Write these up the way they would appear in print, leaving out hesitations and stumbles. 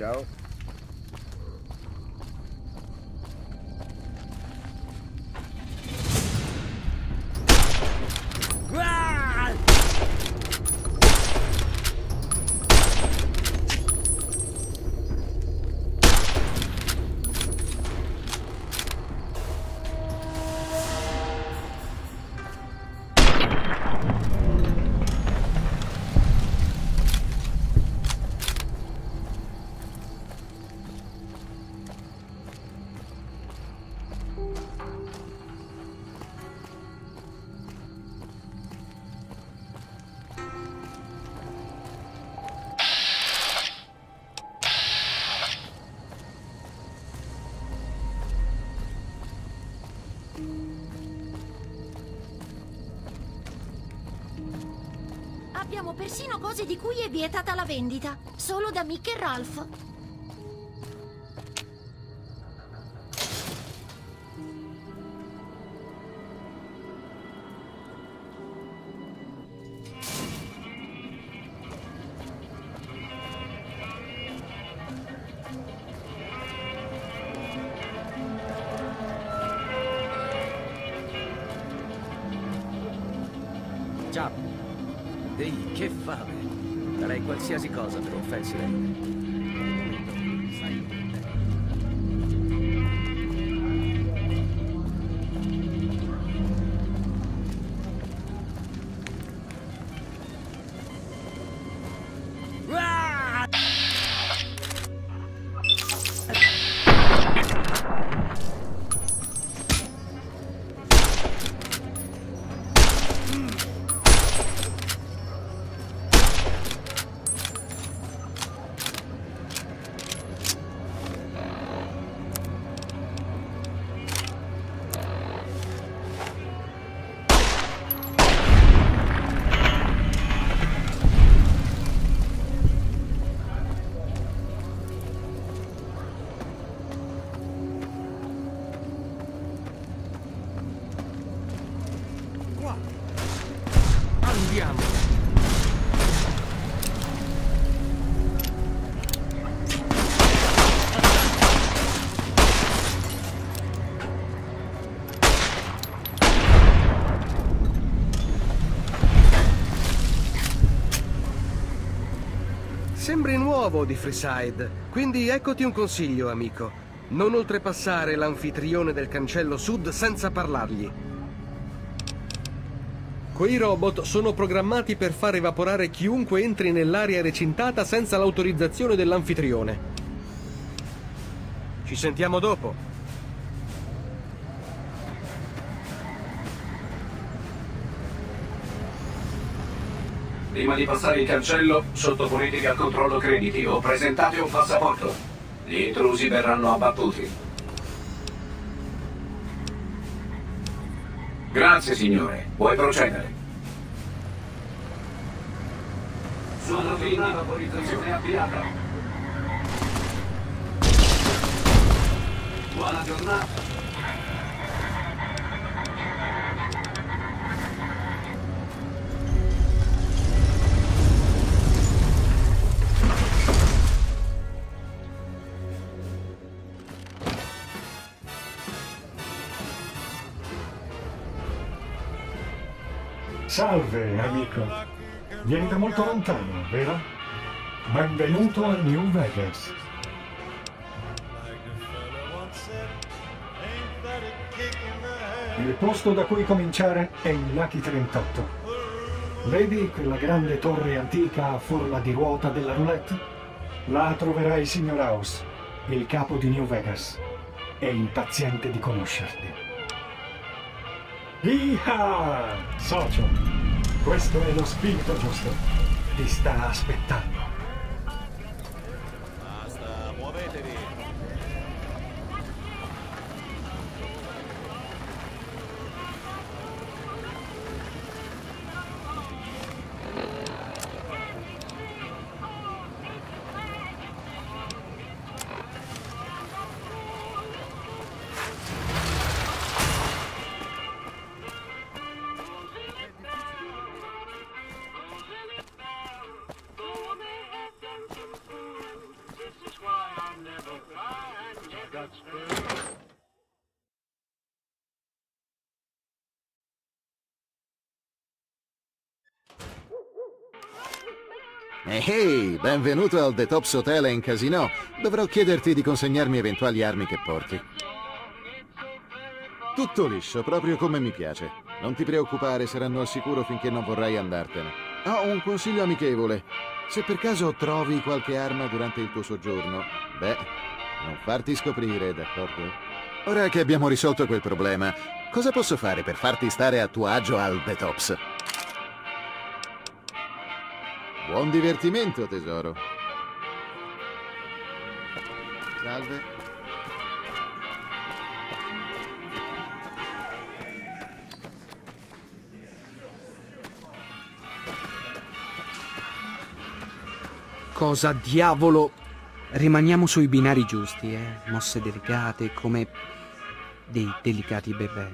Ciao. Abbiamo persino cose di cui è vietata la vendita, solo da Mick e Ralph. Ciao. Ehi, che fame! Darei qualsiasi cosa per un fancy lane. Andiamo! Sembri nuovo di Freeside, quindi eccoti un consiglio, amico. Non oltrepassare l'anfitrione del cancello sud senza parlargli. Quei robot sono programmati per far evaporare chiunque entri nell'area recintata senza l'autorizzazione dell'anfitrione. Ci sentiamo dopo. Prima di passare il cancello, sottoponitevi al controllo crediti o presentate un passaporto. Gli intrusi verranno abbattuti. Grazie, signore. Puoi procedere. Sono quindi vaporizzazione avviata. Buona giornata. Salve, amico. Vieni da molto lontano, vero? Benvenuto a New Vegas. Il posto da cui cominciare è il Lucky 38. Vedi quella grande torre antica a forma di ruota della roulette? Là troverai il signor House, il capo di New Vegas. È impaziente di conoscerti. Iha! Socio, questo è lo spirito giusto. Ti sta aspettando. Basta, muovetevi. Ehi, benvenuto al The Tops Hotel and Casino. Dovrò chiederti di consegnarmi eventuali armi che porti. Tutto liscio, proprio come mi piace. Non ti preoccupare, saranno al sicuro finché non vorrai andartene. Ho un consiglio amichevole. Se per caso trovi qualche arma durante il tuo soggiorno, beh, non farti scoprire, d'accordo? Ora che abbiamo risolto quel problema, cosa posso fare per farti stare a tuo agio al The Tops? Buon divertimento, tesoro. Salve. Cosa diavolo? Rimaniamo sui binari giusti, Mosse delicate come dei delicati bebè.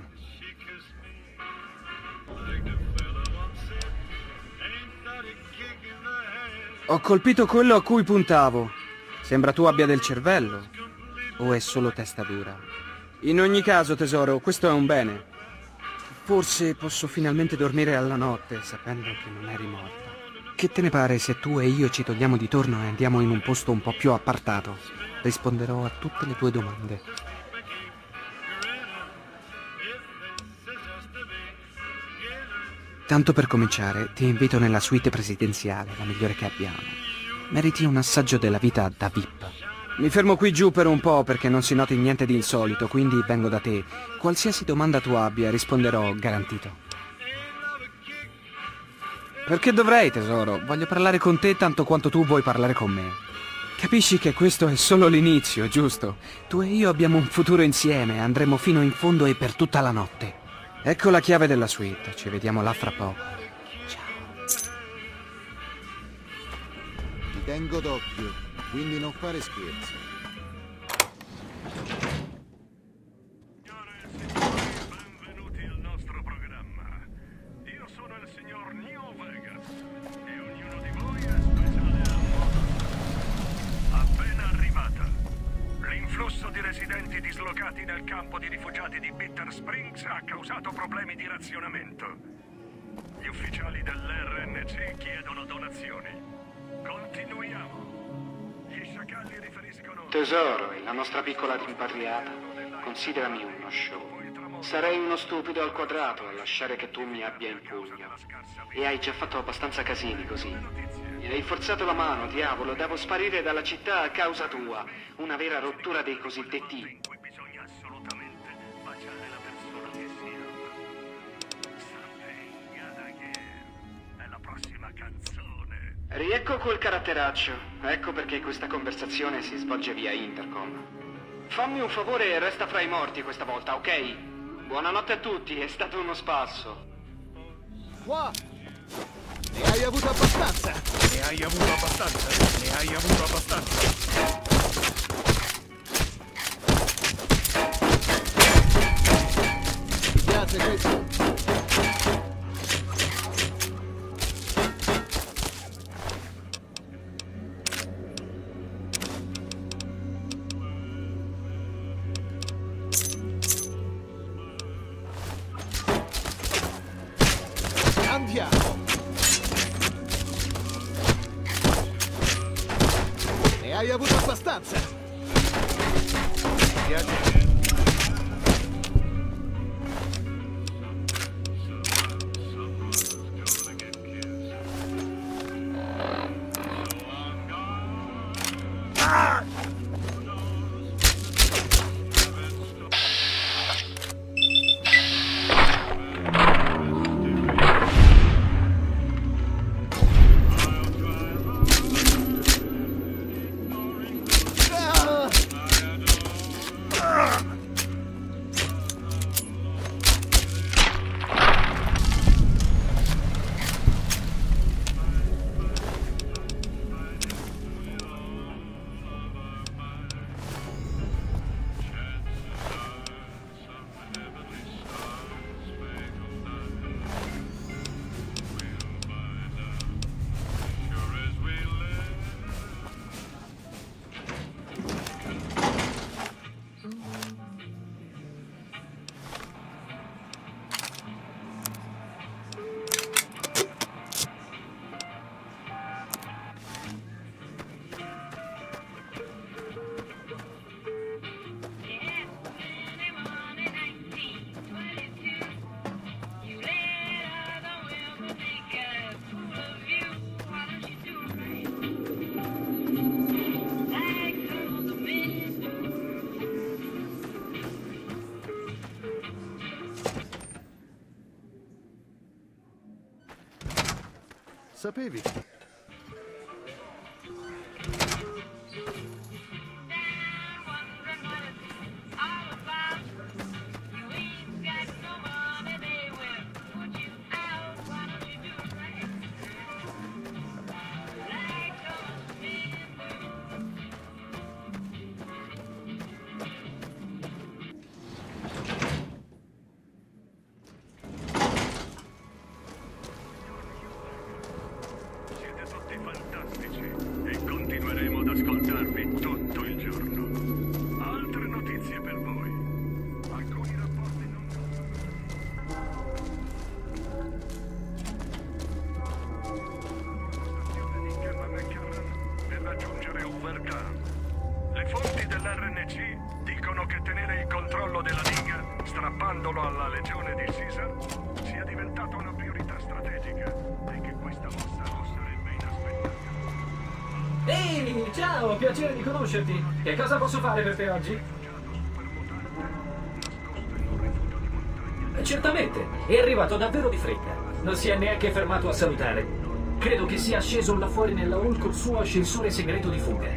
Ho colpito quello a cui puntavo. Sembra tu abbia del cervello. O è solo testa dura? In ogni caso, tesoro, questo è un bene. Forse posso finalmente dormire alla notte, sapendo che non eri morta. Che te ne pare se tu e io ci togliamo di torno e andiamo in un posto un po' più appartato? Risponderò a tutte le tue domande. Tanto per cominciare, ti invito nella suite presidenziale, la migliore che abbiamo. Meriti un assaggio della vita da VIP. Mi fermo qui giù per un po' perché non si noti niente di insolito, quindi vengo da te. Qualsiasi domanda tu abbia, risponderò garantito. Perché dovrei, tesoro? Voglio parlare con te tanto quanto tu vuoi parlare con me. Capisci che questo è solo l'inizio, giusto? Tu e io abbiamo un futuro insieme, andremo fino in fondo e per tutta la notte. Ecco la chiave della suite, ci vediamo là fra poco. Ciao. Ti tengo d'occhio, quindi non fare scherzi. Benvenuti al nostro programma. Io sono il signor New Vegas e ognuno di voi è speciale al modo. Appena arrivata, l'influsso di residenti dislocati nel campo di rifugiati di Bitter Springs ha causato problemi di razionamento. Gli ufficiali dell'RNC chiedono donazioni. Continuiamo. Gli sciacalli riferiscono... Tesoro, la nostra piccola rimpatriata. Considerami uno show. Sarei uno stupido al quadrato a lasciare che tu mi abbia in pugno. E hai già fatto abbastanza casini così. Mi hai forzato la mano, diavolo. Devo sparire dalla città a causa tua. Una vera rottura dei cosiddetti... Bisogna assolutamente baciare la persona che si ama. Something Again è la prossima canzone. Riecco quel caratteraccio. Ecco perché questa conversazione si svolge via intercom. Fammi un favore e resta fra i morti questa volta, ok? Buonanotte a tutti, è stato uno spasso. Qua! Ne hai avuto abbastanza? Ne hai avuto abbastanza? Ne hai avuto abbastanza? Ti piace questo? Andiamo! Ne hai avuto abbastanza? Mi piace? sapevi? Le fonti dell'RNC dicono che tenere il controllo della Liga, strappandolo alla legione di Caesar, sia diventata una priorità strategica e che questa mossa non sarebbe inaspettata. Ehi, ciao, piacere di conoscerti. Che cosa posso fare per te oggi? Certamente, è arrivato davvero di fretta. Non si è neanche fermato a salutare. Credo che sia sceso là fuori nella hall col suo ascensore segreto di fuga.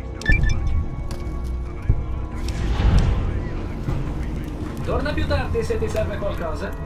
Torna più tardi se ti serve qualcosa.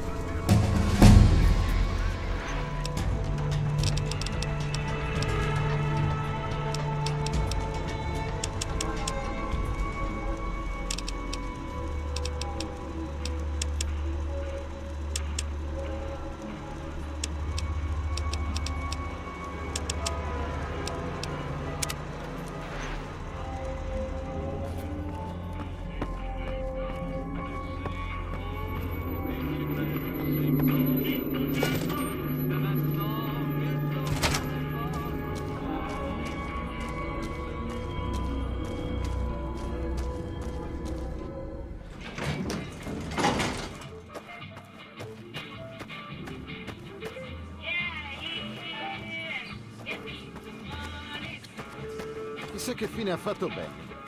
Chissà che fine ha fatto Ben.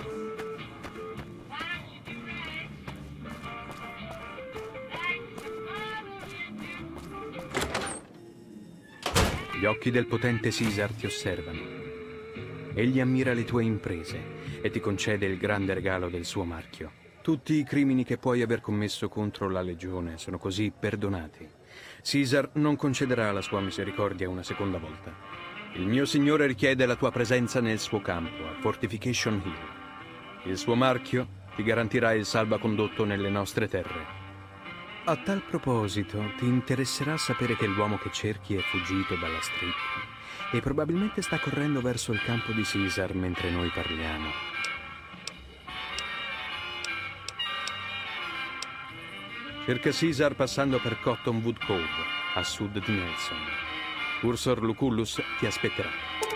Gli occhi del potente Caesar ti osservano. Egli ammira le tue imprese e ti concede il grande regalo del suo marchio. Tutti i crimini che puoi aver commesso contro la Legione sono così perdonati. Caesar non concederà la sua misericordia una seconda volta. Il mio signore richiede la tua presenza nel suo campo, a Fortification Hill. Il suo marchio ti garantirà il salvacondotto nelle nostre terre. A tal proposito, ti interesserà sapere che l'uomo che cerchi è fuggito dalla strip e probabilmente sta correndo verso il campo di Caesar mentre noi parliamo. Cerca Caesar passando per Cottonwood Cove, a sud di Nelson. Cursor Lucullus ti aspetterà.